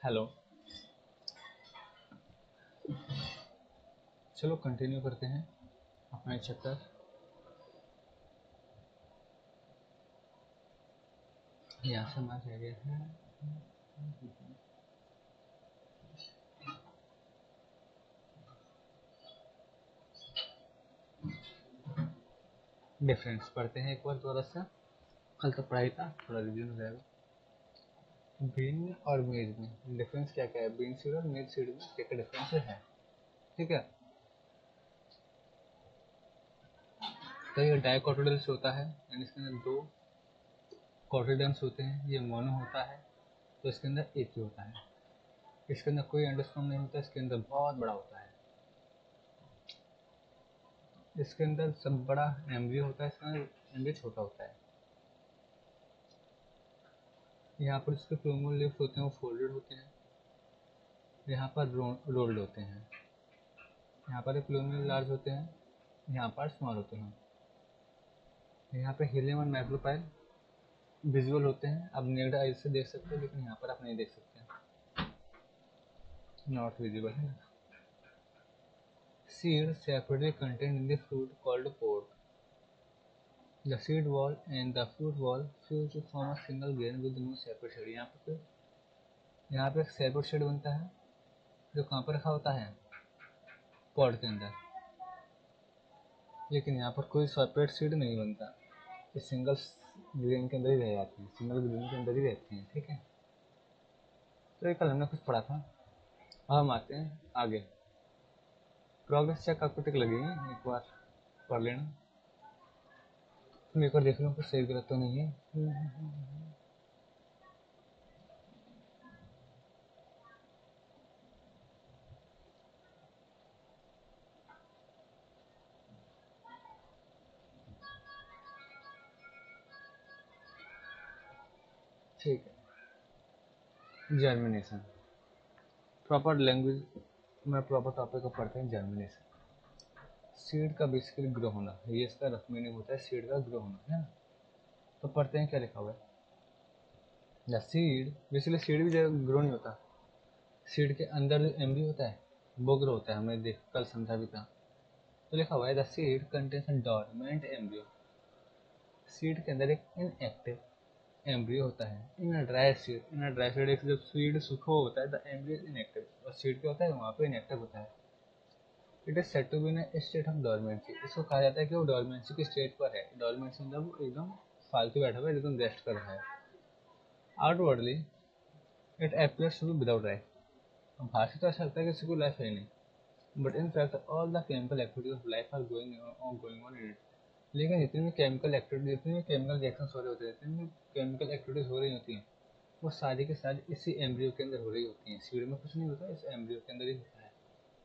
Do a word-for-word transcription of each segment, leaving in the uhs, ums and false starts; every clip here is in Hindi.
हेलो। चलो कंटिन्यू करते हैं अपना चैप्टर। यहाँ से हमारा रह गया है डिफरेंस। पढ़ते हैं एक बार थोड़ा सा, कल का पढ़ाई था, थोड़ा रिवीजन हो जाएगा। बीन और मेज में डिफरेंस क्या क्या है, बीन सीड और मेज सीड में क्या क्या डिफरेंस है, ठीक है। तो ये डाइकोटिलेडोन्स होता है, यानी इसके अंदर दो कोटिलेडोन्स होते हैं। ये मोनो होता है तो इसके अंदर एक ही होता है। इसके अंदर कोई एंडोस्पर्म नहीं होता, इसके अंदर बहुत बड़ा होता है। इसके अंदर सब बड़ा एम्ब्रियो होता है, इसके अंदर एम्ब्रियो छोटा होता है। यहाँ पर इसके प्लूमल लीव्स होते हैं, वो फोल्डेड होते हैं। यहाँ पर रोल्ड होते हैं। यहाँ पर प्लूमल लार्ज होते हैं, यहाँ पर स्मॉल होते हैं। यहाँ पे हीलियम और मैक्रोपाइल विजुअल होते हैं, आप नेक्ड आई से देख सकते हो, लेकिन यहाँ पर आप नहीं देख सकते, नॉट विजिबल है। Seed separately contained in the fruit called pod. The seed wall and the fruit wall fuse to form a single grain with no separate shed. यहाँ पे यहाँ पे एक सेपरेट शेड बनता है जो कहाँ पर रखा होता है, पॉड के अंदर, लेकिन यहाँ पर कोई सेपरेट सीड नहीं बनता, ये सिंगल ग्रेन के अंदर ही रह जाती है, सिंगल ग्रेन के अंदर ही रहती हैं, ठीक है। तो ये कल हमने कुछ पढ़ा था। अब हम आते हैं आगे। प्रोग्रेस चेक आपको टिक लगेगी, एक बार पढ़ लेना। तुम एक बार देख लो कुछ सही गलत तो नहीं है। ठीक है। जर्मिनेशन, प्रॉपर लैंग्वेज में प्रॉपर टॉपिक को पढ़ते हैं। जर्मिनेशन, सीड का बेसिकली ग्रो होना, ये इसका रफ मीनिंग होता है, सीड का ग्रो होना है ना। तो पढ़ते हैं क्या लिखा हुआ है। द सीड, बेसिकली सीड भी ग्रो नहीं होता, सीड के अंदर जो एम्ब्रियो होता है वो ग्रो होता है, हमने देख कल समझा भी था। तो लिखा हुआ है the seed contains a dormant embryo. Seed के अंदर एक इनएक्टिव एम्ब्रियो होता है। In a dry seed, in a dry seed, एक जब सीड सूखा होता है द एम्ब्रियो इज इनएक्टिव, और सीड क्या होता है वहाँ पे इनएक्टिव होता है। It is said to be in a state of dormancy. इसको कहा जाता है कि वो डोरमेंसी की स्टेट पर है। डोरमेंसी मतलब एकदम फालतू बैठा हुआ है, एकदम रेस्ट कर रहा है। Outwardly it appears to be without life. बाहर से तो ऐसा लगता है कि इसकी कोई लाइफ है नहीं, but in fact all the chemical activities of life are going going on in it. लेकिन जितनी भी केमिकल एक्टिविटी, जितनी भी केमिकल रिएक्शंस हो रहे होते हैं, जितनी भी केमिकल एक्टिविटीज हो रही होती हैं, वो सारी के सारी इसी एम्ब्रियो के अंदर हो रही होती हैं। सीड में कुछ नहीं होता, इस एम्ब्रियो के अंदर ही होता है।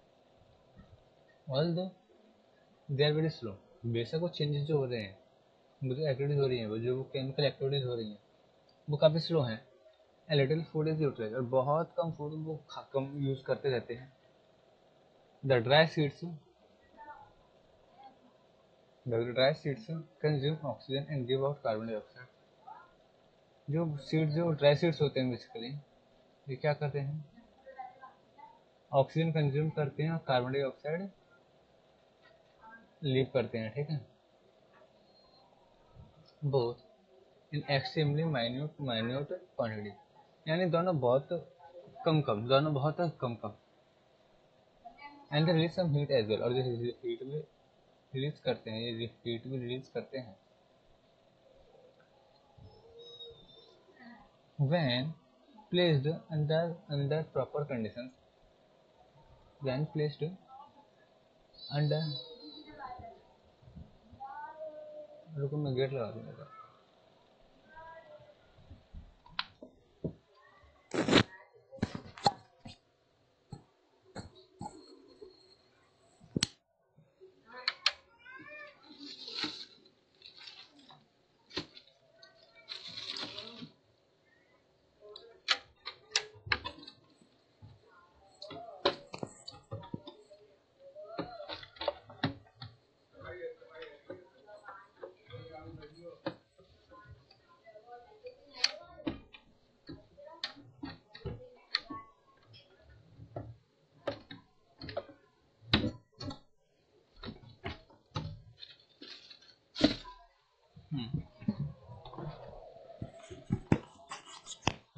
Although they are very slow, बेशक वो चेंजेस जो हो रहे हैं, वो जो एक्टिविटीज हो रही हैं, वो जो केमिकल एक्टिविटीज हो रही हैं, वो काफ़ी स्लो हैं। A little food is utilize, और बहुत कम फूड वो कम यूज़ करते रहते हैं। The dry seeds the dry seeds consume oxygen and give out carbon dioxide. जो सीड्स, जो ड्राई सीड्स होते हैं बेसिकली, ये क्या करते हैं, ऑक्सीजन कंज्यूम करते हैं और कार्बन डाइऑक्साइड लीव करते हैं, ठीक है। Both in extremely minute minute quantity, यानी दोनों बहुत कम कम, दोनों बहुत कम कम। And they release some heat as well, और जो हीट भी रिलीज करते हैं, ये हीट भी रिलीज करते हैं। When placed under under proper conditions, when placed under, रुको मैं गेट लगा दूंगा।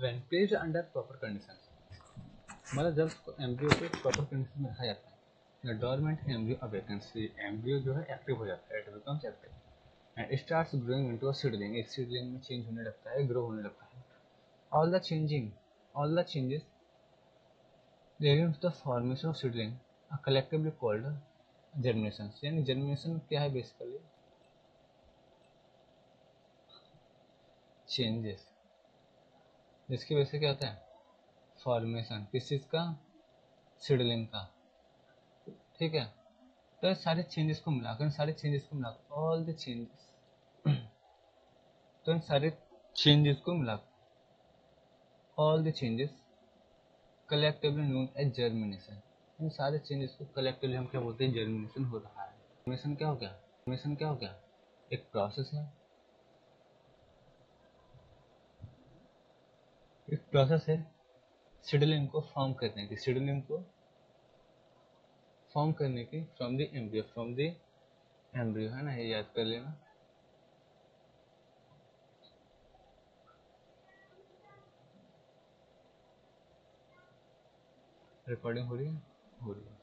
When placed under proper conditions, मतलब जब एम्ब्रियो को प्रॉपर कंडीशन में रखा जाता है, the dormant embryo awakens, embryo जो है एक्टिव हो जाता है, it becomes active and starts growing into a seedling, एक सीडलिंग में चेंज होने लगता है, ग्रो होने लगता है। All the changing all the changes leading to the formation of seedling are collectively called germination। यानी जर्मिनेशन क्या है? बेसिकली चेंजेस जिसकी वजह से क्या होता है? फॉर्मेशन किस चीज का? सीडलिंग का। ठीक है, तो इन सारे चेंजेस को मिलाकर इन सारे चेंजेस को मिलाकर ऑल द चेंजेस तो इन सारे चेंजेस को मिलाकर all the changes collectively known as germination. इन सारे चेंजेस को कलेक्टिवली हम क्या बोलते हैं? जर्मिनेशन हो रहा है। जर्मिनेशन क्या हो गया? जर्मिनेशन क्या हो गया? एक प्रोसेस है, एक प्रोसेस है सीडलिंग को फॉर्म करने की, सीडलिंग को फॉर्म करने की from the embryo, from the embryo, है ना, ये याद कर लेना। रिकॉर्डिंग हो रही है? हो रही है।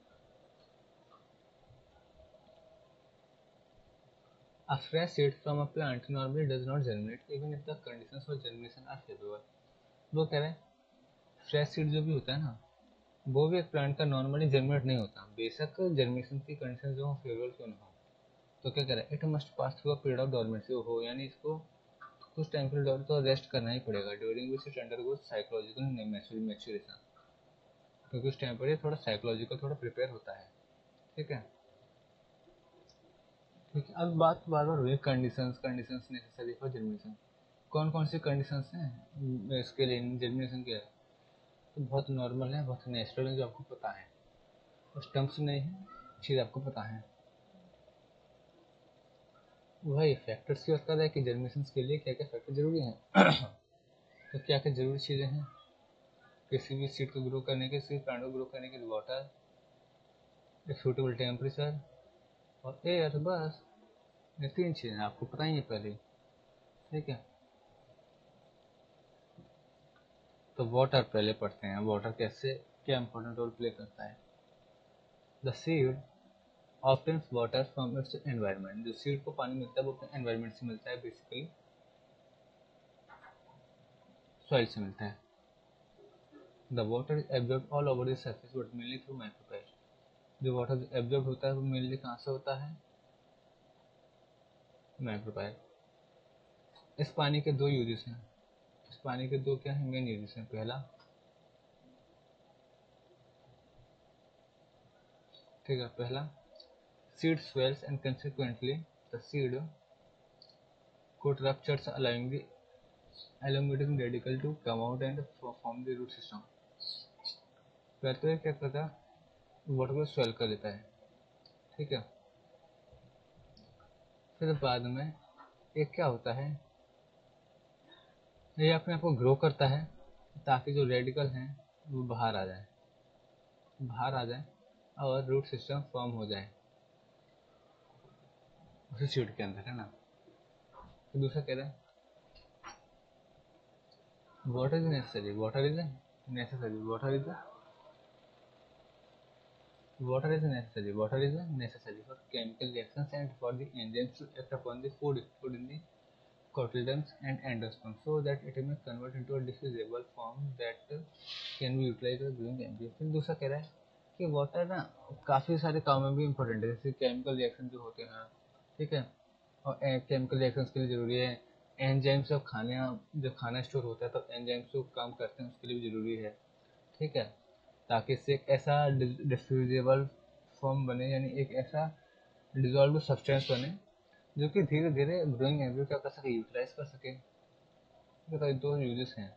A fresh seed from a plant normally does not germinate even if the conditions for germination are favorable। वो कह रहे हैं फ्रेश सीड जो भी होता है ना, वो भी एक प्लांट का नॉर्मली जर्मिनेट नहीं होता, बेशक जर्मिनेशन की कंडीशन जो फेवरेबल क्यों ना हो। तो क्या कह रहा है? It must pass through a period of dormancy हो, यानी इसको कुछ टाइम के लिए तो रेस्ट करना ही पड़ेगा, during which it undergoes psychological maturation, क्योंकि उस टाइम पर ये थोड़ा साइकोलॉजिकल थोड़ा प्रिपेयर होता है। ठीक है, ठीक है। अब बात बार बार हुई conditions, conditions necessary for germination. कौन कौन सी कंडीशंस हैं इसके लिए जर्मिनेशन के? तो बहुत नॉर्मल है, बहुत नेचुरल है, जो आपको पता है, उस टर्म्स नहीं है, चीज़ आपको पता है। वही फैक्टर्स की बात कर रहा है कि जर्मिनेशन के लिए क्या क्या फैक्टर जरूरी हैं। तो क्या क्या जरूरी चीज़ें हैं किसी भी सीड को ग्रो करने के, किसी प्लांट को ग्रो करने के लिए? वाटर, एक सूटेबल टेम्परेचर और एयर, बस ये तीन चीज़ें आपको पता ही है पहले। ठीक है, तो वाटर पहले पढ़ते हैं, वाटर कैसे क्या इंपॉर्टेंट रोल प्ले करता है। The seed obtains water from its environment, जो सीड को पानी मिलता है वो अपने एनवायरनमेंट से मिलता है, बेसिकली सॉइल से मिलता है। The water is absorb all over the surface but mainly through micropyle, जो वाटर एब्जॉर्ब होता है वो मेनली कहाँ से होता है? माइक्रोपाइल। इस पानी के दो यूजेस हैं, इस पानी के दो क्या है? मेन यूजेस हैं। पहला, ठीक है, पहला seed swells and consequently the seed coat ruptures allowing the elongating radicle to come out and form the root system। पहले तो ये क्या करता है? वाटर को स्वेल कर देता है। ठीक है, फिर बाद में एक क्या होता है? ये अपने आप को ग्रो करता है ताकि जो रेडिकल हैं वो बाहर आ जाए, बाहर आ जाए और रूट सिस्टम फॉर्म हो जाए उसी सीड के अंदर, है ना। तो दूसरा कह रहे हैं water is necessary, water is necessary, water is water is necessary water is necessary for chemical reactions and for the enzymes to act upon the food food in the cotyledons and endosperm so that it may convert into a diffusible form that can be utilized for growing embryo। फिर दूसरा कह रहा है कि वाटर ना काफ़ी सारे काम में भी इंपॉर्टेंट है, जैसे केमिकल रिएक्शन जो होते हैं, ठीक है, और केमिकल रिएक्शंस के लिए ज़रूरी है। एंजाइम्स जब खाने जब खाना स्टोर होता है तब एंजाइम्स जो काम करते हैं उसके लिए भी ज़रूरी है। ठीक है, ताकि इससे एक ऐसा डिफ्यूजिबल फॉर्म बने, यानी एक ऐसा डिजॉल्व सब्सटेंस बने जो कि धीरे धीरे ग्रोइंग एम्ब्रियो क्या कर सके? यूटिलाइज कर सके। तो दो यूजेस हैं।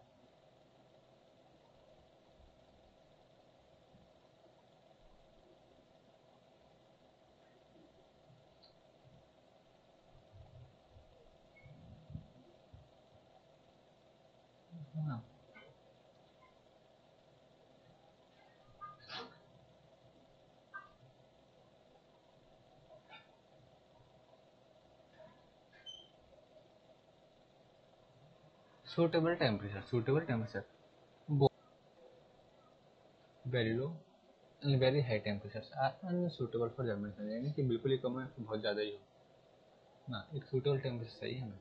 हाँ, suitable temperature, suitable temperature very low and very high temperature are unsuitable for germination, यानी कि बिल्कुल ही कम है बहुत ज़्यादा ही हो ना, एक सूटेबल टेम्परेचर सही है हमें।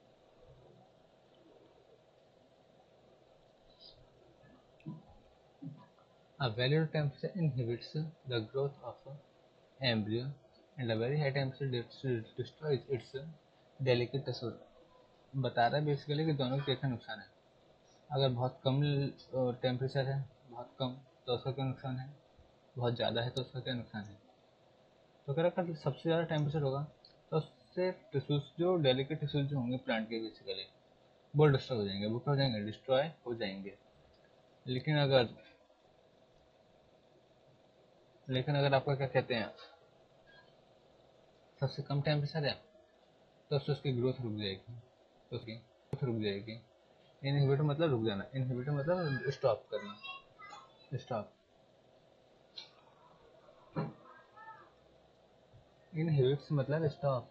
A very low temperature inhibits the growth of embryo and a very high temperature destroys its delicate tissue। बता रहा है बेसिकली कि दोनों के क्या नुकसान है। अगर बहुत कम टेम्परेचर है, बहुत कम, तो उसका क्या नुकसान है, बहुत ज़्यादा है तो उसका क्या नुकसान है। तो अगर अगर सबसे ज़्यादा टेम्परेचर होगा तो उससे टिश्यूज, जो डेलिकेट टिश्यूज जो होंगे प्लांट के बेसिकली, वो डिस्ट्रॉय हो जाएंगे, वो क्या हो जाएंगे, डिस्ट्रॉय हो जाएंगे। लेकिन अगर लेकिन अगर आपका क्या कहते हैं, सबसे कम टेम्परेचर है तो उससे उसकी ग्रोथ रुक जाएगी, तो उसकी ग्रोथ रुक जाएगी। इनहिबिटर मतलब रुक जाना, इनहिबिटर मतलब स्टॉप करना, स्टॉप। इनहिबिट्स मतलब स्टॉप।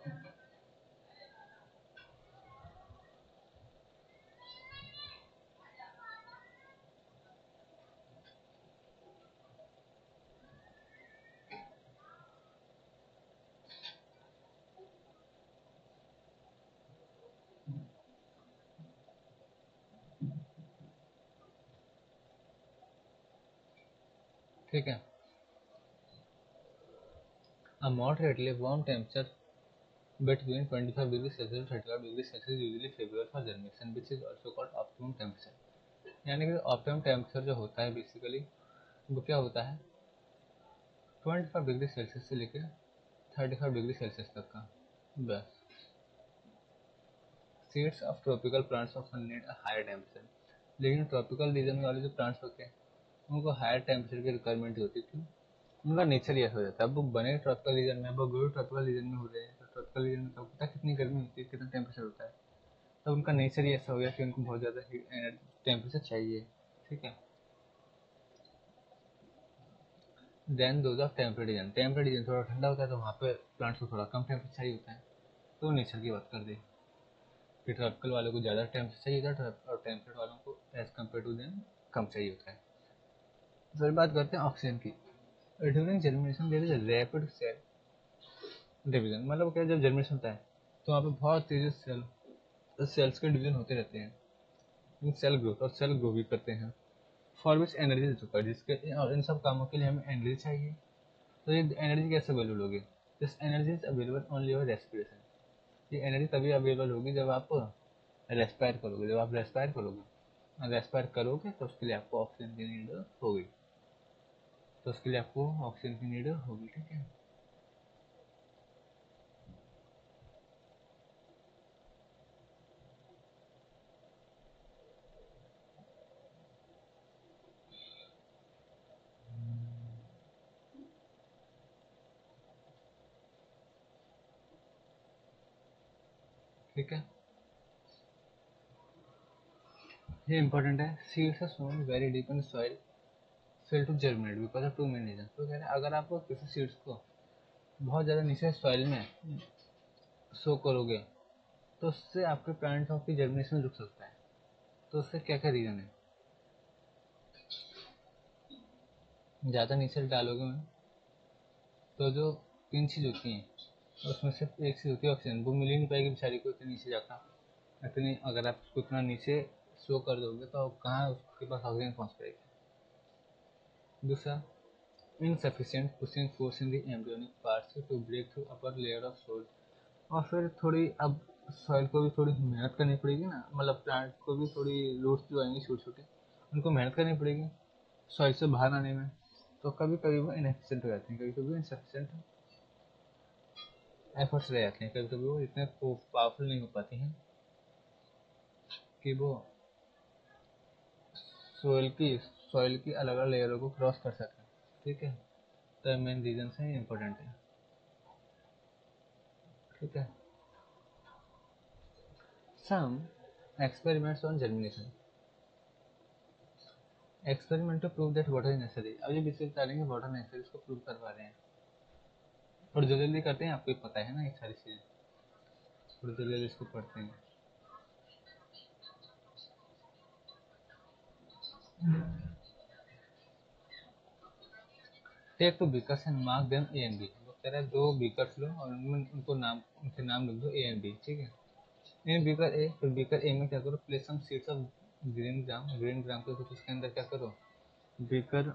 ठीक है। A moderately warm temperature between twenty-five degrees Celsius and thirty-five degrees Celsius is usually favorable for germination, which is also called optimum temperature। यानी कि ऑप्टिमम टेम्परेचर जो होता है बेसिकली वो क्या होता है, पच्चीस डिग्री सेल्सियस से लेकर पैंतीस डिग्री सेल्सियस तक का। बस seeds of tropical plants often need a higher temperature, लेकिन ट्रॉपिकल रीजन वाले जो प्लांट्स होते हैं उनको हायर टेम्परेचर की रिक्वायरमेंट होती है। क्यों, उनका नेचर ही ऐसा हो जाता है। अब वो बने ट्रॉपिकल रीजन में, वो ग्रो ट्रॉपिकल रीजन में हो रहे हैं, तो ट्रॉपिकल रीजन में पता है कितनी गर्मी होती है, कितना टेम्परेचर होता है, तो उनका नेचर ही ऐसा हो गया कि उनको बहुत ज़्यादा टेम्परेचर चाहिए। ठीक है। Then those of temperate region, temperate region थोड़ा ठंडा होता है तो वहाँ पे प्लांट्स को थोड़ा कम टेम्परेचर चाहिए होता है, तो नेचर की बात कर दी कि ट्रॉपिकल वालों को ज़्यादा टेम्परेचर चाहिए होता है और टेम्परेट वालों को एज कम्पेयर टू देम कम चाहिए होता है। फिर बात करते हैं ऑक्सीजन की। During germination there is a rapid cell division, मतलब क्या, जब जर्मिनेशन होता है तो वहाँ पे बहुत तेजी से सेल सेल्स के डिवीजन होते रहते हैं, सेल ग्रोथ और सेल ग्रो भी करते हैं। फॉर विच एनर्जी चुका है, जिसके और इन सब कामों के लिए हमें एनर्जी चाहिए। तो ये एनर्जी कैसे अवेलेबल होगी, this energy is available only for respiration. ये एनर्जी तभी अवेलेबल होगी जब आप रेस्पायर करोगे, जब आप रेस्पायर करोगे, रेस्पायर करोगे तो उसके लिए आपको ऑक्सीजन की नीड होगी, तो उसके लिए आपको ऑक्सीजन की नीड होगी। ठीक है। ठीक है, ये इंपॉर्टेंट है। Seeds are sown very deep in soil fail to germinate because of two main reason. तो कह रहे हैं अगर आप किसी सीड्स को बहुत ज़्यादा नीचे सॉइल में सो करोगे तो उससे आपके प्लांट्स की जर्मिनेशन रुक सकता है। तो उससे क्या क्या रीज़न है, ज़्यादा नीचे डालोगे में तो जो तीन चीज़ होती हैं उसमें से एक चीज़ होती है ऑक्सीजन, वो मिल ही नहीं पाएगी बेचारी को इतने नीचे जाकर। इतनी अगर आप उसको इतना नीचे सो कर दोगे तो कहाँ उसके पास ऑक्सीजन पहुँच पाएगी। दूसरा, insufficient pushing force in the embryonic parts to break through upper layer of soil। और फिर थोड़ी अब सॉइल को भी थोड़ी मेहनत करनी पड़ेगी ना, मतलब प्लांट को भी थोड़ी रूट्स जो आएंगी छोटे छोटे, उनको मेहनत करनी पड़ेगी सॉइल से बाहर आने में। तो कभी कभी वो इनएफिशिएंट हो जाते हैं, कभी कभी इनसफिशिएंट एफर्ट्स रह जाते हैं, कभी कभी वो इतने पावरफुल नहीं हो पाती हैं कि वो सोइल की सॉइल की अलग अलग लेयरों को क्रॉस कर सकें। ठीक है, तो मेन रीजन है, इंपॉर्टेंट है। ठीक है। Some experiments on germination, experiment to prove that water is necessary. अब ये बेसिक बता रहे हैं वाटर नेसेसरी, इसको प्रूव करवा रहे हैं। थोड़ी जल्दी जल्दी करते हैं, आपको पता है ना ये सारी चीज़ें, थोड़ी जल्दी जल्दी इसको पढ़ते हैं। Take two beakers and mark them A and B. वो कह रहा है दो बीकर्स लो और उनमें उनको नाम उनके नाम लिख दो ए एंड बी, ठीक है। इन बीकर ए, फिर बीकर ए में क्या करो, place some seeds of green gram, green gram के कुछ उसके अंदर क्या करो, बीकर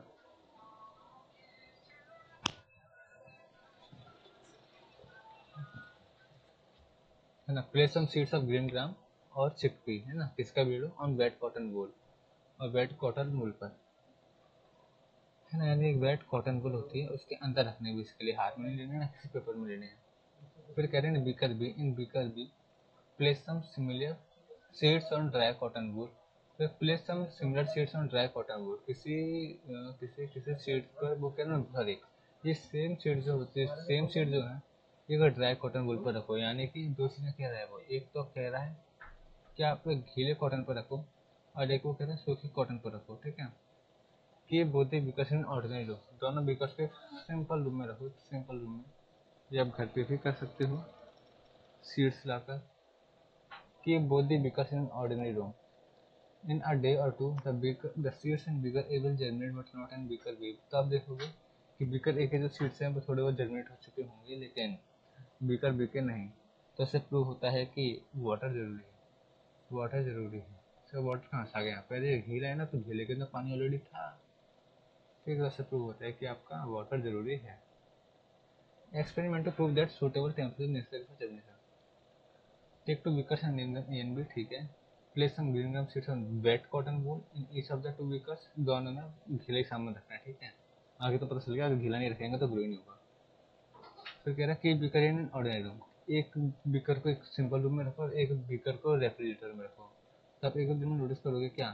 है ना, place some seeds of green gram और चिकपी, है ना, किसका बीड़ो, ऑन वेट कॉटन वूल, और वेट कॉटन वूल पर, है ना, यानी एक वेट कॉटन वूल होती है उसके अंदर रखने भी, इसके लिए हाथ में नहीं लेने ना किसी पेपर में लेने हैं। फिर कह रहे हैं beaker B, in beaker B place some similar seeds on dry cotton wool, फिर place some similar seeds on dry cotton wool, किसी अ, किसी किसी सीड पर वो कह रहे हैं भर एक, ये सेम सीड जो होती है, सेम सीड जो है ये अगर ड्राई कॉटन वूल पर रखो, यानी कि दो चीज़ें कह रहा है वो, एक तो कह रहा है कि आप गीले कॉटन पर रखो और एक वो कह रहा है सूखी कॉटन पर रखो, ठीक है। कि बोलते बिकॉज इन ऑर्डिनरी रूम, दोनों बिकॉज के सिंपल रूम में रखो, सिंपल रूम में, ये आप घर पे भी कर सकते हो सीड्स लाकर, कि both the beakers in ordinary room. In a day or two, the beaker, the seeds in beaker A will germinate but not in beaker B. तो आप देखोगे कि beaker A के जो seeds हैं वो थोड़े बहुत germinate हो चुके होंगे, लेकिन beaker B के नहीं। तो इससे प्रूव होता है कि वाटर जरूरी है, वाटर जरूरी है। सर वाटर कहाँ से आ गया, पहले घीला है ना, तो घीले के अंदर पानी ऑलरेडी था, ठीक है। उससे प्रूव होता है कि आपका वाटर जरूरी है। Experiment to prove that suitable temperature necessary for germination. Take two beakers and name them A and B, ठीक है। Place some green gram seeds on wet cotton wool in each of the two beakers, दोनों में गीला ही सामान रखना है, ठीक है। आगे तो पता चल गया, अगर गीला नहीं रखेंगे तो ग्रो ही नहीं होगा। फिर कह रहा है कि बीकर इन ऑर्डिनरी रूम, एक बीकर को एक सिंपल रूम में रखो और एक बीकर को रेफ्रिजरेटर में रखो। तो आप एक दिन में नोटिस करोगे क्या,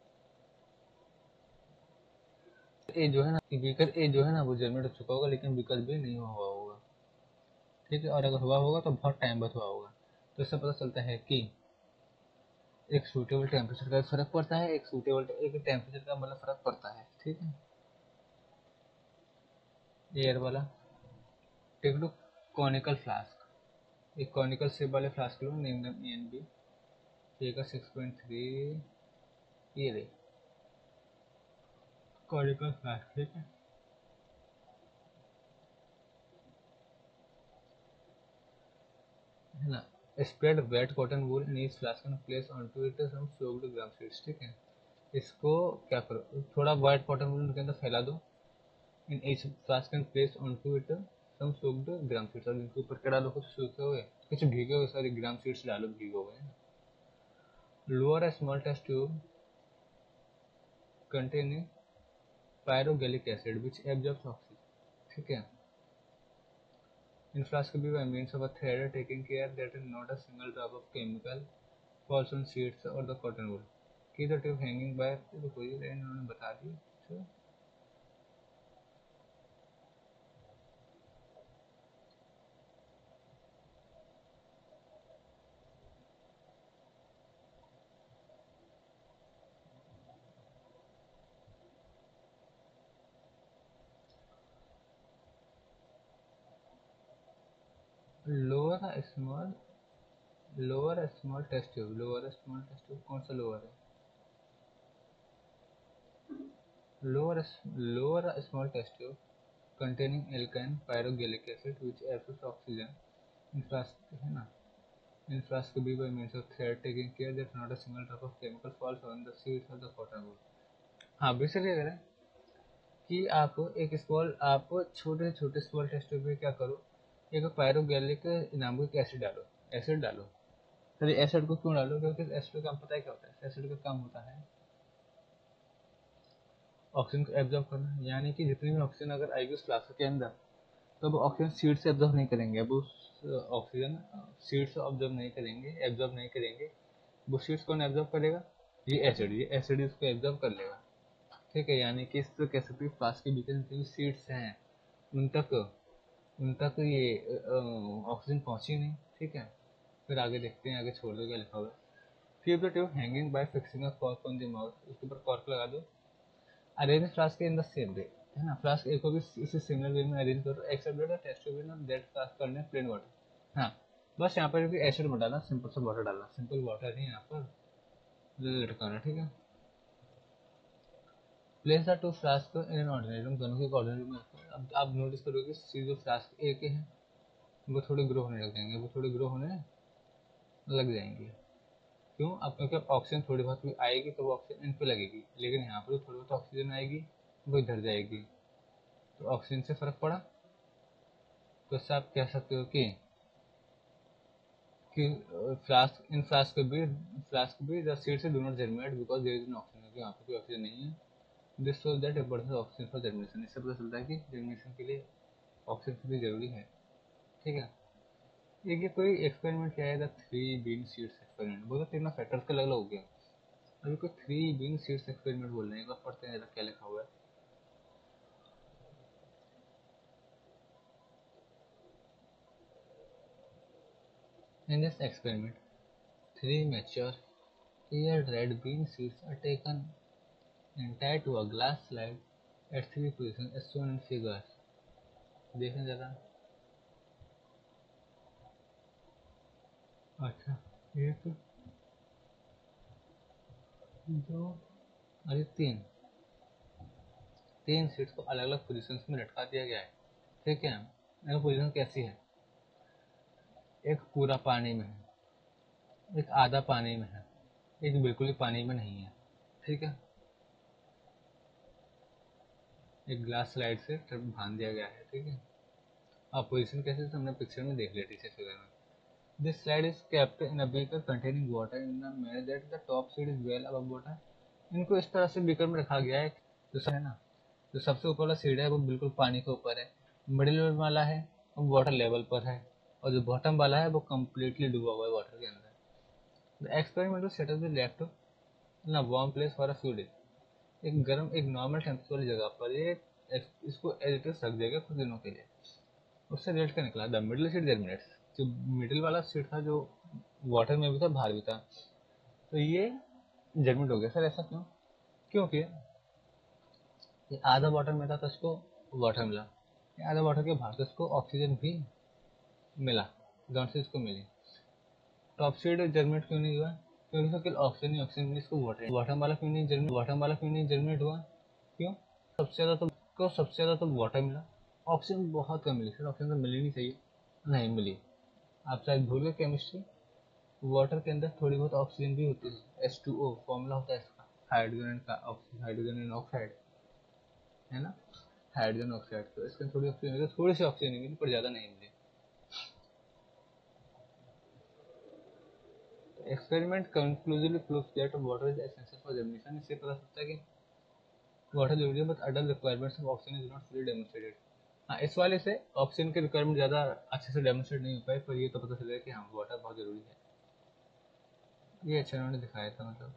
ए जो है ना, बीकर ए जो है ना वो जर्मिनेट हो चुका होगा, लेकिन बीकर बी नहीं हुआ होगा, ठीक है। और अगर हुआ होगा तो बहुत टाइम बाद हुआ होगा। तो इससे पता चलता है कि एक सूटेबल टेम्परेचर का फर्क पड़ता है, एक सूटेबल एक टेम्परेचर का मतलब फर्क पड़ता है, ठीक है। एयर वाला, टेक लो कॉनिकल फ्लास्क, एक कॉनिकल शेप वाले फ्लास्क लो, name them A and B, A का सिक्स पॉइंट थ्री, ये दे कॉनिकल फ्लास्क, ठीक है, है ना। Spread wet cotton wool in each flask and place onto it some soaked gram seeds, ठीक है। इसको क्या करो, थोड़ा वाइट कॉटन वूल के अंदर फैला दो, in each flask and place onto it some soaked gram seeds, और इनके ऊपर क्या डालो, कुछ सूखे हुए, कुछ भीगे हुए सॉरी ग्राम सीड्स डालो, भीगे हुए। Lower a small test tube containing pyrogalic acid which absorbs oxygen, ठीक है। In flask B by means of a thread, taking care that not a single drop of chemical falls on sheets or the cotton wool. Keep the tube hanging by, तो कोई लाइन उन्होंने बता दी। तो lower a small lower a small test tube, lower a small test tube, कौन सा lower है, lower a, lower a small test tube containing alkyne pyrogalic acid which absorbs oxygen in flask, है ना। In flask B by means of thread, taking care that not a single drop of chemical falls on the seeds of the cotton wool. हाँ बेसिकली अगर है कि आप एक स्मॉल, आप छोटे छोटे स्मॉल टेस्ट में क्या करो, एक पायरोगैलिक नाम का एसिड डालो, एसिड डालो। सर एसिड को क्यों डालो, क्योंकि एसिड का काम पता है क्या होता है, एसिड का काम होता है ऑक्सीजन को एब्जॉर्ब करना, यानी कि जितनी भी ऑक्सीजन अगर आएगी उस फ्लास्क के अंदर, तो वो ऑक्सीजन सीड से एब्जॉर्ब नहीं करेंगे, अब उस ऑक्सीजन सीड से ऑब्जॉर्ब नहीं करेंगे, एब्जॉर्ब नहीं करेंगे, वो सीड्स कौन एब्जॉर्ब करेगा, ये एसिड, ये एसिड इसको एब्जॉर्ब कर लेगा, ठीक है। यानी कि इस कह सकते हैं फ्लास्क के भीतर जितने भी सीड्स हैं उन तक उन तक ये ऑक्सीजन पहुंची नहीं, ठीक है। फिर आगे देखते हैं, आगे छोड़ दो क्या लिखा हुआ है। Keep the tube hanging by fixing a cork on the mouth, उसके ऊपर कॉर्क लगा दो। Arrange flask in the same way, है ना, फ्लास्क एक को भी इसी सिमिलर वे में अरेंज करो, except that test tube in that flask करने प्लेन वाटर। हाँ बस यहाँ पर भी एसिड मत डालना, सिंपल सा वाटर डालना, सिंपल वाटर ही यहाँ पर लटकाना, ठीक है। Place the two flask in an ordinary room, दोनों के ऑर्डिनरी रूम में रखो। अब आप नोटिस करोगे सी जो फ्लास्क ए के हैं वो थोड़े ग्रो होने लग जाएंगे, वो थोड़े ग्रो होने लग जाएंगे। क्यों? अब क्योंकि ऑक्सीजन थोड़ी बहुत भी आएगी तो वो ऑक्सीजन इन पे लगेगी, लेकिन यहाँ पर थोड़ी बहुत ऑक्सीजन आएगी वो इधर जाएगी, तो ऑक्सीजन से फर्क पड़ा। तो इससे आप कह सकते हो कि कि flask in flask B flask B the seeds do not germinate because there is no oxygen, क्योंकि यहाँ पे कोई ऑक्सीजन नहीं है। This shows that importance of oxygen for germination, इससे पता चलता है कि जर्मिनेशन के लिए ऑक्सीजन कितनी जरूरी है। ठीक है, ये कोई एक्सपेरिमेंट क्या है, the three bean seeds experiment, बोलो तीनों फैक्टर्स का अलग अलग हो गया। अभी कोई थ्री बीन सीड्स एक्सपेरिमेंट बोल रहे हैं, एक बार पढ़ते हैं क्या लिखा हुआ है। In this experiment, three mature clear red bean seeds are taken and tied to a glass slide at three positions as shown in figures. देखें जरा। अच्छा, एक दो अरे तीन तीन सीड्स को अलग अलग पोजीशंस में लटका दिया गया है। ठीक है, अगर पोजीशन कैसी है, एक पूरा पानी में है, एक आधा पानी में है, एक बिल्कुल ही पानी में नहीं है। ठीक है, एक ग्लास स्लाइड से बांध दिया गया है। ठीक है, अब पोजीशन कैसे हमने पिक्चर में देख लिया टीचर फिगर में। This slide is kept in a beaker containing water in a manner that the top seed is well above water. इनको इस तरह से बीकर में रखा गया है, जो है ना, जो सबसे ऊपर वाला सीड है वो बिल्कुल पानी के ऊपर है, मिडिल वाला है वो वाटर लेवल पर है, और जो बॉटम वाला है वो कम्प्लीटली डूबा हुआ है वाटर के अंदर। The experimental setup is left in a warm place for a few days, एक गर्म एक नॉर्मल टेम्परेचर वाली जगह पर ये इसको एज इट इज रख देगा कुछ दिनों के लिए। उससे रिजल्ट क्या निकला, द मिडिल सीड जर्मिनेट्स, जो मिडिल वाला सीड था जो वाटर में भी था बाहर भी था, तो ये जर्मिनेट हो गया। सर ऐसा क्यों? क्योंकि ये आधा वाटर में था तो इसको वाटर मिला, ये आधा वाटर के बाहर तो इसको ऑक्सीजन भी मिला, ग्राउंड से इसको मिली। टॉप सीड जर्मिनेट क्यों नहीं हुआ? क्योंकि इसको केवल ऑक्सीजन नहीं ऑक्सीजन मिली, इसको वाटर वाटर वाला क्यों नहीं जर्मिनेट वाटर वाला क्यों नहीं जर्मिनेट हुआ? क्यों? सबसे ज़्यादा तो को सबसे ज़्यादा तो वाटर मिला, ऑक्सीजन बहुत कम मिली। सर ऑक्सीजन तो मिली नहीं चाहिए, नहीं मिली। आप शायद भूल गए केमिस्ट्री, वाटर के अंदर थोड़ी बहुत ऑक्सीजन भी होती है, एच टू ओ फॉर्मूला होता है इसका, हाइड्रोजन का हाइड्रोजन एंड ऑक्साइड, है ना, हाइड्रोजन ऑक्साइड। तो इसके थोड़ी ऑक्सीजन मिली, थोड़ी सी ऑक्सीजन मिली पर ज़्यादा नहीं मिली। Experiment conclusively proves that water is essential for germination, इससे पता चलता है कि वाटर जरूरी है, but other requirements of oxygen is not fully demonstrated. हाँ, इस वाले से ऑक्सीजन की रिक्वायरमेंट ज़्यादा अच्छे से डेमोंस्ट्रेट नहीं हो पाई, पर ये तो पता चला कि हाँ वाटर बहुत जरूरी है। ये अच्छा उन्होंने दिखाया था, मतलब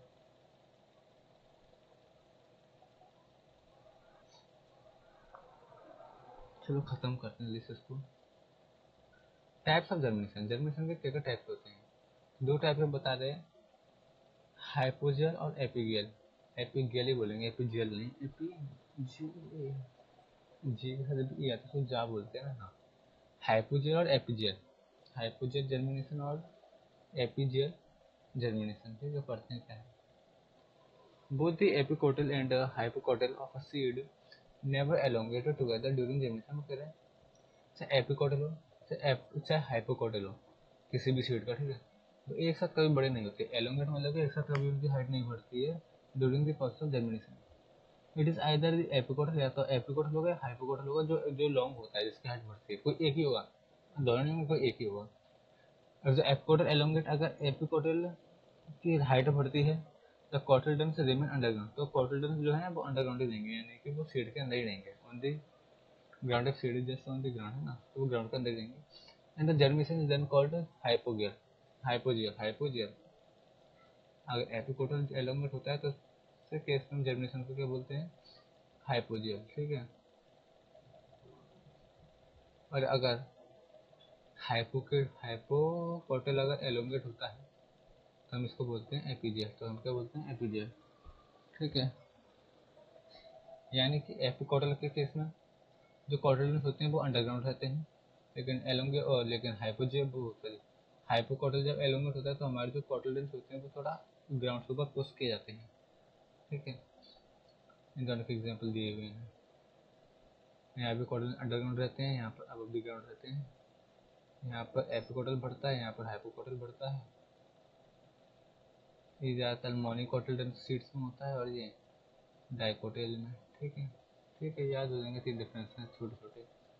चलो खत्म करते हैं लिस्ट को। टाइप्स ऑफ जर्मिनेशन, जर्मिनेशन के क्या क्या टाइप्स होते हैं? दो टाइप के बता रहे हैं, हाइपोजियल और एपिगियल। एपिगियल ही बोलेंगे, एपिजियल नहीं, एपिजियल जी के साथ जब ई आता है तो जा बोलते हैं ना। हाँ, हाइपोजियल और एपिजियल, हाइपोजियल जर्मिनेशन और एपिजियल जर्मिनेशन। ठीक है, पढ़ते हैं क्या है। Both the epicotyl and hypocotyl of a seed never elongated together during germination. कह रहे हैं चाहे एपिकोटल हो चाहे चाहे हाइपोकोटल हो किसी भी सीड का, ठीक है, तो एक साथ कभी बड़े नहीं होते। एलोंगेट मतलब कि एक साथ कभी उनकी हाइट नहीं बढ़ती है during the process of germination. It is either epicotyl, या तो एपिकोटल होगा या हाइपोकोटल होगा, जो जो लॉन्ग होता है जिसकी हाइट बढ़ती है, कोई एक ही होगा, दोनों में कोई एक ही होगा। और जो एपिकोटल एलोंगेट, अगर एपिकोटल की हाइट बढ़ती है तो कॉटलडन्स रिमेन अंडरग्राउंड, तो कॉटलडन्स जो है वो अंडरग्राउंड ही रहेंगे, यानी कि वो सीड के अंदर ही रहेंगे, on the ground of seed just on the ground, है ना, तो वो ग्राउंड के अंदर ही रहेंगे। And the germination is then called hypogeal, hypogeal hypogeal. अगर एपिकोटल एलोंगेट होता है तो उसके केस में जर्मिनेशन को क्या बोलते हैं, हाइपोजियल। ठीक है, और अगर हाइपोकेट हाइपोकोटल अगर एलोंगेट होता है तो हम इसको बोलते हैं एपीजियल, तो हम क्या बोलते हैं, एपीजियल। ठीक है, यानी कि एपिकोटल के केस में जो कॉटल होते हैं वो अंडरग्राउंड रहते हैं, लेकिन एलोंगे और लेकिन हाइपोजियल वो सॉरी हाइपोकोटल जब एलोंगेट होता है तो हमारे जो कॉटल होते हैं वो थोड़ा ग्राउंड के ऊपर पुश किए जाते हैं। ठीक है, इन दोनों के एग्जाम्पल दिए हुए हैं। यहाँ पे कॉटल अंडरग्राउंड रहते हैं, यहाँ पर अबव द ग्राउंड रहते हैं। यहाँ पर एपिकोटल बढ़ता है, यहाँ पर हाइपोकोटल बढ़ता है। ये ज़्यादातर मोनोकोटिलेडोनस सीड्स में होता है और ये डाइकोटिल में। ठीक है, ठीक है, याद हो जाएंगे तीन डिफरेंस हैं छोटे छोटे।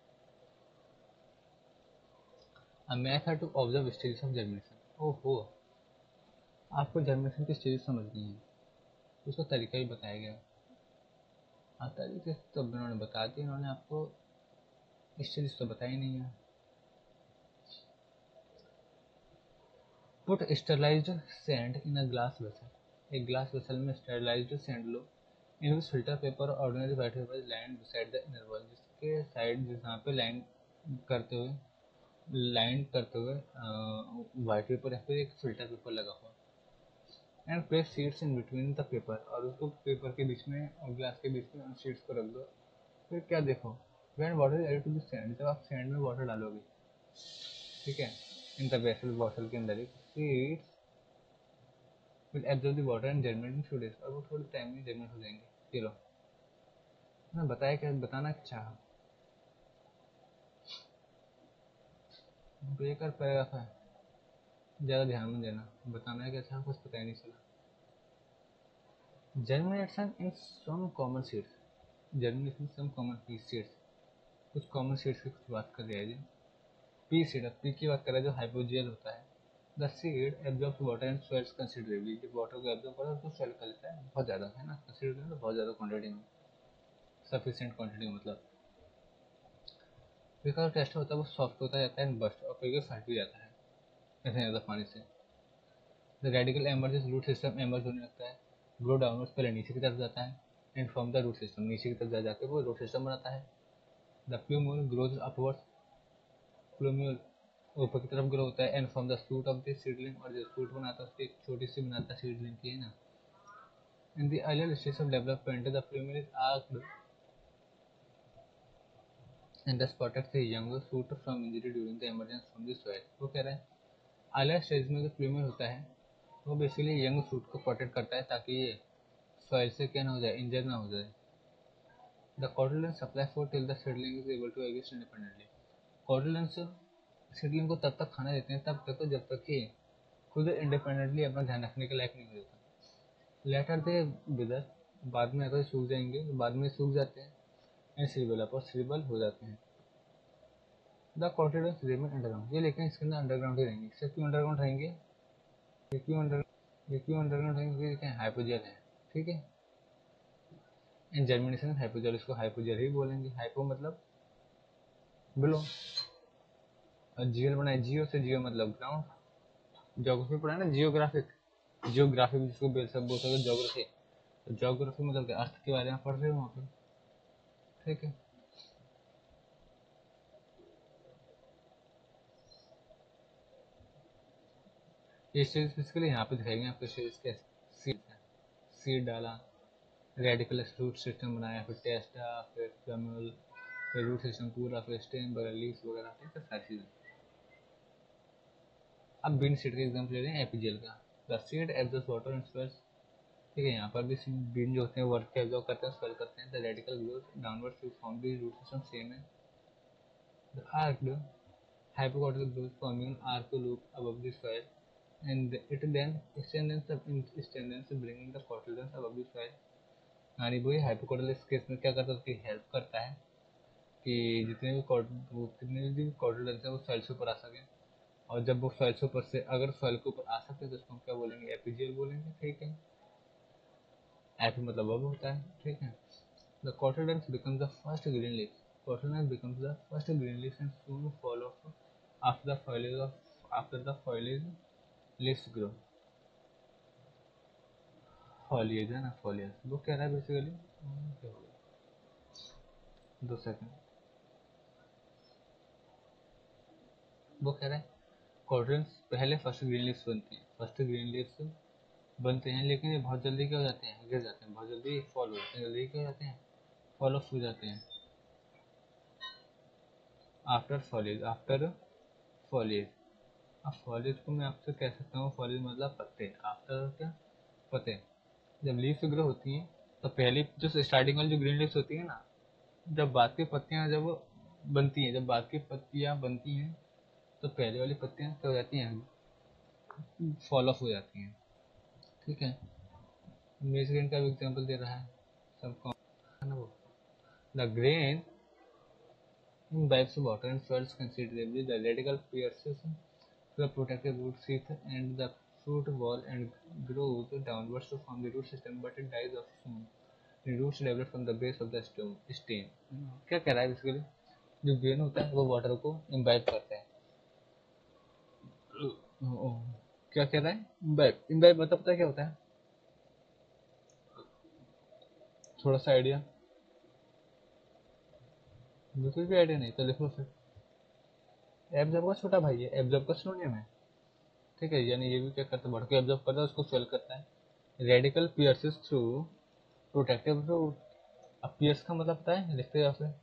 A method to observe stages of germination। ओहो, आपको जर्मिनेशन की स्टेज समझनी है, उसका तरीका ही बताया गया। हाँ, तरीके तो उन्होंने बता दिए, उन्होंने आपको स्टेज तो बताई नहीं है। Put sterilized sand in a glass vessel. एक ग्लास वेसल में स्टेरलाइज्ड सैंड लो। इन विच फिल्टर पेपर और ordinary white paper lined beside the inner wall. जिसके साइड जहाँ पे लाइन करते हुए लाइन करते हुए व्हाइट पेपर या फिर एक फिल्टर पेपर लगा हुआ। And place seeds in between the paper. और उसको पेपर के बीच में और ग्लास के बीच में उन सीड्स को रख दो। फिर क्या देखो, when water is added to the sand, जब आप सैंड में वाटर डालोगे, ठीक है, इन द वेसल बॉटल के अंदर, seeds will absorb the water and germinate in few days. और वो थोड़े टाइम में जर्मिनेट हो जाएंगे। चलो, मैं बताया क्या बताना चाहा, बेकार पैराग्राफ है, ज़्यादा ध्यान में देना। बताना क्या चाहा कुछ पता ही नहीं चला। Germination in some common seeds. Germination some common pea seeds. कुछ कॉमन सीड्स की कुछ बात कर रहे हैं जी। पी सीड, पी की बात कर रहे हैं जो हाइपोजियल होता है। The seed absorbs water and swells considerably. जब वाटर को एब्जॉर्ब करता है उसको स्वेल कर लेता है बहुत ज़्यादा, है ना, कंसिडरेबली तो बहुत ज़्यादा क्वांटिटी में, सफिशिएंट क्वांटिटी में मतलब। फिर का टेस्ट होता है वो सॉफ्ट होता जाता है एंड बस्ट, और फिर फट भी जाता है ऐसे ज़्यादा पानी से। The radicle emerges, root system emerge होने लगता है। ग्रो डाउनवर्ड्स, पहले नीचे की तरफ जाता है। And from the root system, नीचे की तरफ जा जाकर वो रूट सिस्टम बनाता है। The plumule grows upwards. Plumule ऊपर की तरफ ग्रो होता है। And from the shoot of the seedling, और जो शूट बनाता है उसकी एक छोटी सी बनाता है सीडलिंग की, है ना। In the earlier stage of development the plumule is arched and thus protects the younger shoot from injury during the emergence from the soil। वो कह रहा है अर्लियर स्टेज में जो प्लूम्यूल होता है वो बेसिकली यंग शूट को प्रोटेक्ट करता है ताकि ये सॉइल से क्या ना हो जाए, इंजर ना हो जाए। The cotyledons supply food till the seedling is able to exist independently. Cotyledons seedling को तब तक खाना देते हैं तब तक जब तक कि खुद इंडिपेंडेंटली अपना ध्यान रखने के लायक नहीं हो जाता। लेटर दे विदर, बाद में अगर सूख जाएंगे तो बाद में सूख जाते हैं। एंड श्रिबल अप, और श्रिबल हो जाते हैं। The cotyledons remain underground. ये लेकिन इसके अंदर अंडरग्राउंड ही रहेंगे। इससे क्यों अंडरग्राउंड रहेंगे, ये क्यों अंडर ये क्यों अंडरग्राउंड रहेंगे, क्योंकि क्या हाइपोजेल है, ठीक है। इन जर्मिनेशन हाइपोजेल, इसको हाइपोजेल ही बोलेंगे। हाइपो मतलब बिलो, और जीएल बनाए जियो से, जियो मतलब ग्राउंड। ज्योग्राफी पढ़ा है ना, जियोग्राफिक, जियोग्राफी जिसको बेल सब बोलते हैं ज्योग्राफी। तो ज्योग्राफी मतलब क्या, अर्थ के बारे में पढ़ रहे हो वहाँ पे, ठीक है। ये स्टेज बेसिकली यहाँ पे दिखाएंगे आपको स्टेज कैसे। सीड सीड डाला, रेडिकुलस रूट सिस्टम बनाया, फिर टेस्टा, फिर फ्लैम्यूल, फिर रूट सिस्टम पूरा, फिर स्टेम वगैरह, लीव्स वगैरह, ठीक है, सारी चीज़ें। अब बीन सीड का एग्जाम्पल ले रहे हैं एपीजेल का। The seed absorbs water and swells, ठीक है, यहाँ पर भी बीन जो होते हैं वर्क के एब्जॉर्ब करते हैं, स्वेल करते हैं। The radicle growth downwards to form the root system same है। The arched hypocortical growth forming an arc loop above the soil, and it then extends the extends bringing the cotyledons above the soil। यानी वही हाइपोकोटिल केस में क्या करता है, उसकी हेल्प करता है कि जितने भी कितने भी कोटिलेडन्स है वो सॉइल से ऊपर आ सके। और जब वो सॉइल से ऊपर से अगर सॉइल के ऊपर आ सकते हैं तो उसको हम क्या बोलेंगे, एपीजियल बोलेंगे, ठीक है। एपी मतलब अब होता है, ठीक है। The cotyledons becomes the first green leaf। Cotyledons becomes the first green leaf and soon follow after the foliage of after the foliage leaves grow। foliage है ना, foliage वो कह रहा है बेसिकली, दो सेकंड, वो कह रहा है कॉटन्स पहले फर्स्ट ग्रीन लीव्स बनती हैं, फर्स्ट ग्रीन लीव्स बनते हैं, लेकिन ये बहुत जल्दी क्या हो जाते हैं, गिर जाते हैं, बहुत जल्दी फॉल हो जाते हैं, जल्दी क्या हो जाते हैं, फॉल ऑफ हो जाते हैं। After foliage, after foliage. अब फॉलेज को मैं आपसे कह सकता हूँ, फॉलेज मतलब पत्ते, आफ्टर क्या, पत्ते। जब लीव्स ग्रो होती हैं तो पहली जो स्टार्टिंग वाली जो ग्रीन लीव्स होती है ना, जब बाद की पत्तियां जब बनती हैं, जब बाद की पत्तियां बनती हैं तो पहले वाली पत्तियां क्या हो जाती हैं, फॉल ऑफ हो जाती हैं। ठीक है, मेज ग्रेन का भी एग्जाम्पल दे रहा है सबको है ना वो। The grain imbibes water and swells considerably. The radical pierces the protective root sheath and the fruit wall and grows downwards to form the root system, but it dies off soon. The roots develop from the base of the stem. stem. क्या कह रहा है बेसिकली, जो ग्रेन होता है वो वाटर को इम्बाइब करता है। क्या कह रहा है, इम्बाइब, इम्बाइब मतलब पता है क्या होता है, थोड़ा सा आइडिया, बिल्कुल भी आइडिया नहीं तो लिखो फिर। एब्जॉर्ब का छोटा भाई है, एब्जॉर्ब का सिनोनिम है। ठीक है, यानी ये भी क्या करता है, बढ़ के एब्जॉर्ब करता है, उसको स्वेल करता है। Radicle pierces through protective root. अब पियर्स का मतलब पता है, लिखते जाओ फिर।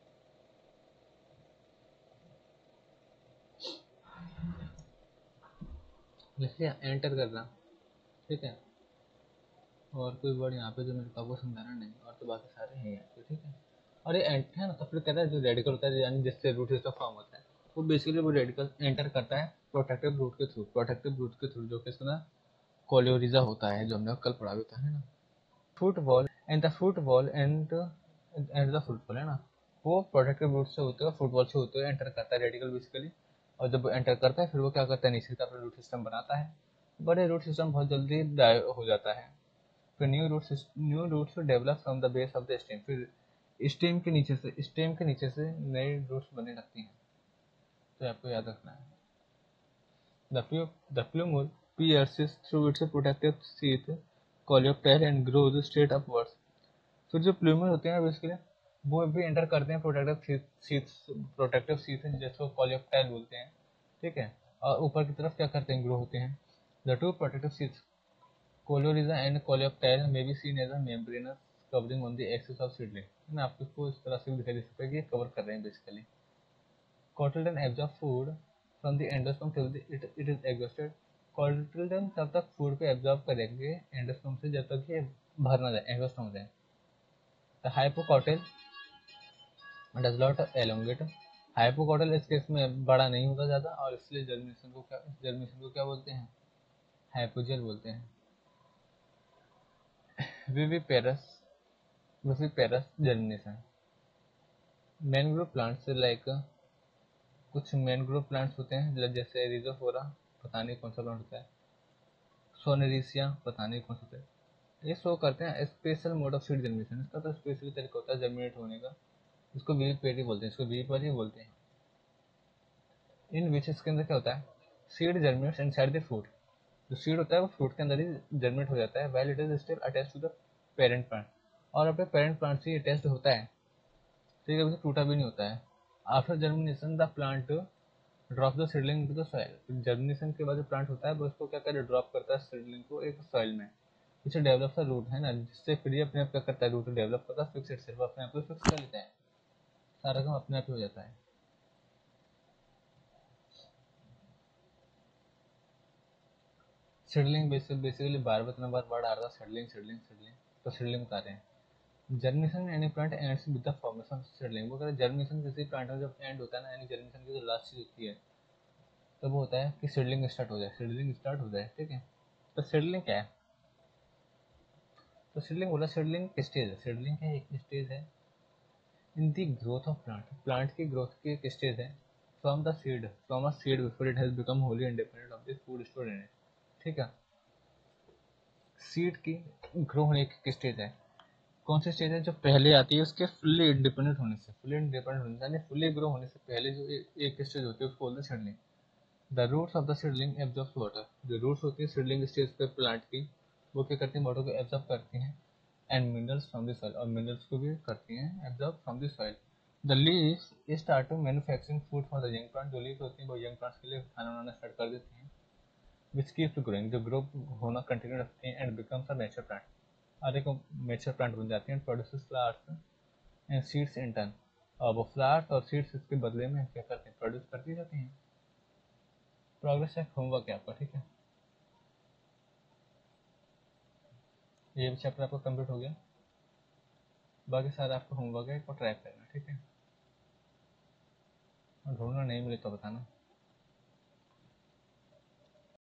लिख लिया, एंटर करना। ठीक है, और कोई वर्ड यहाँ पे जो मेरे को आपको समझाना नहीं, और तो बाकी सारे हैं यहाँ पे। ठीक है, और ये एंटर है ना, तो फिर कहता है जो रेडिकल होता है, यानी जिससे रूट सिस्टम फॉर्म होता है, वो बेसिकली वो रेडिकल एंटर करता है प्रोटेक्टिव रूट के थ्रू। प्रोटेक्टिव रूट के थ्रू जो कि इसका कोलियोरिजा होता है, जो हमने कल पढ़ा भी था है ना। Fruit ball and the fruit ball and and the fruit ball है ना, वो प्रोटेक्टिव रूट से होते हुए, फुटबॉल से होते हुए एंटर करता है रेडिकल बेसिकली। और जब एंटर करता है फिर वो क्या करता है, नीचे का अपना रूट सिस्टम बनाता है, बट ये रूट सिस्टम बहुत जल्दी डाई हो जाता है। फिर new root new roots develop from the base of the stem. फिर स्टेम के नीचे से स्टेम के नीचे से नए रूट्स बनने लगती हैं, तो आपको याद रखना है। The plu the plumule pierces through its protective sheath coleoptile and grows straight upwards। फिर जो प्लूमर होते हैं बेसिकली वो भी एंटर करते हैं प्रोटेक्टिव शीथ, प्रोटेक्टिव शीथ जिसको कॉलियोप्टाइल बोलते हैं। ठीक है, और ऊपर की तरफ क्या करते हैं, ग्रो होते हैं। The two protective sheaths coleorhiza and coleoptile may be seen as a membranous covering on the axis of seedling. है ना, आपको इसको इस तरह से भी दिखाई दे सकता है कि ये कवर कर रहे हैं basically. Cotyledon absorb food from the endosperm till it it is exhausted. Cotyledon तब तक फूड को एब्जॉर्ब करेंगे एंडोस्पर्म से जब तक ये भर ना जाए, एग्जॉस्ट हो जाए। The hypocotyl does not elongate. Hypocotyl इस केस में बड़ा नहीं होता ज़्यादा, और इसलिए जर्मिनेशन को क्या जर्मिनेशन को क्या बोलते हैं, हाइपोजेल बोलते हैं। Viviparous viviparous germination. Mangrove plants like, कुछ मैनग्रोव प्लांट्स होते हैं जैसे रिजोफोरा, पता नहीं कौन सा प्लांट होता है, सोनेरिसिया, पता नहीं कौन सा होता है। ये शो करते हैं special mode of seed germination. इसका तो स्पेशली तरीका होता है जर्मिनेट होने का, इसको विविपेरी बोलते हैं, इसको विविपेरी बोलते हैं। इन विच इसके अंदर क्या होता है, seed germinates inside the fruit. जो सीड होता है वो फ्रूट के अंदर ही जर्मिनेट हो जाता है, while it is still attached to the parent plant. और अपने पेरेंट प्लांट से अटैच्ड होता है, ठीक है, टूटा भी नहीं होता है। After germination the plant drop the seedling into the soil. Germination के बाद जो प्लांट होता है वो उसको क्या करे, ड्रॉप करता है सीडलिंग को एक सॉइल में, इसे डेवलप द रूट है ना, जिससे फिर ये अपने आप क्या करता है, रूट डेवलप करता है, फिक्स इटसेल्फ, अपने आप को फिक्स कर लेता है, सारा काम अपने आप ही हो जाता है। सीडलिंग बेसिकली बार बार इतना बार वर्ड आ रहा था, सीडलिंग सीडलिंग सीडलिंग, तो सीडलिंग बता रहे हैं। Germination any plant ends with the formation of seedling. वो कहते हैं जर्मिनेशन किसी प्लांट में जब एंड होता है ना, यानी जर्मिनेशन की जो लास्ट चीज होती है, तब वो होता है कि सीडलिंग स्टार्ट हो जाए, सीडलिंग स्टार्ट हो जाए। ठीक है, तो सीडलिंग क्या है, तो सीडलिंग बोला, सीडलिंग स्टेज है, सीडलिंग क्या है, एक स्टेज है in the growth of plant, plant की ग्रोथ की एक स्टेज है। From the seed, from a seed before it has become wholly independent of the food store in it. ठीक है, सीड की ग्रो होने की स्टेज है, कौन सी स्टेज है, जो पहले आती है उसके फुल्ली इंडिपेंडेंट होने से, फुल्ली इंडिपेंडेंट होने से यानी फुल्ली ग्रो होने से पहले जो ए, एक स्टेज होती है उसको बोलते हैं seedling. The roots of the seedling absorbs water. जो रूट्स होती है सीडलिंग स्टेज पे प्लांट की, वो क्या करती हैं, वाटर को एब्जॉर्ब करती हैं, and minerals from the soil, और मिनरल्स को भी करती हैं absorb from the soil. The leaves start to manufacturing food for the young plant. जो लीव्स होती हैं वो यंग प्लांट्स के लिए खाना बनाना स्टार्ट कर देती हैं, विच कीप्स ग्रोइंग, जो ग्रो होना कंटिन्यू रखती हैं, and becomes a mature plant, और एक मैच्योर प्लांट बन जाती हैं, produces flowers and seeds in turn. और वो फ्लावर्स और सीड्स इसके बदले में क्या करते हैं, प्रोड्यूस करती जाती हैं। प्रोग्रेस चेक होमवर्क है आपका। ठीक है, ये भी चैप्टर आपका कंप्लीट हो गया। बाकी सारा आपका होमवर्क है, इसको ट्रैक करना, ठीक है। और ढूंढना नहीं मिले तो बताना।